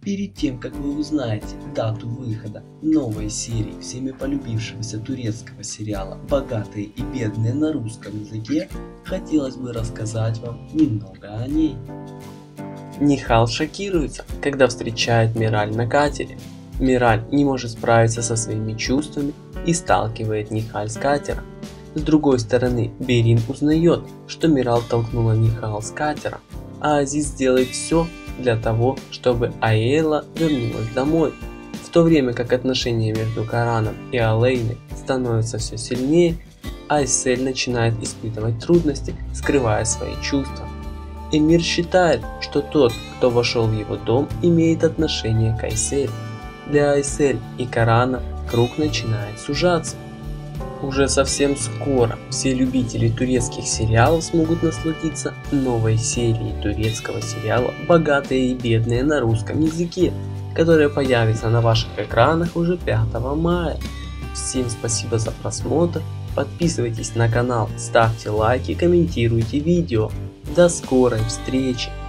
Перед тем, как вы узнаете дату выхода новой серии всеми полюбившегося турецкого сериала «Богатые и бедные» на русском языке, хотелось бы рассказать вам немного о ней. Нихал шокируется, когда встречает Мираль на катере. Мираль не может справиться со своими чувствами и сталкивает Нихаль с катера. С другой стороны, Берин узнает, что Мираль толкнула Нихал с катера, а Азиз делает все для того, чтобы Айла вернулась домой. В то время как отношения между Караном и Алейной становятся все сильнее, Айсель начинает испытывать трудности, скрывая свои чувства. Эмир считает, что тот, кто вошел в его дом, имеет отношение к Айсель. Для Айсель и Карана круг начинает сужаться. Уже совсем скоро все любители турецких сериалов смогут насладиться новой серией турецкого сериала «Богатые и бедные» на русском языке, которая появится на ваших экранах уже 5 мая. Всем спасибо за просмотр, подписывайтесь на канал, ставьте лайки, комментируйте видео. До скорой встречи!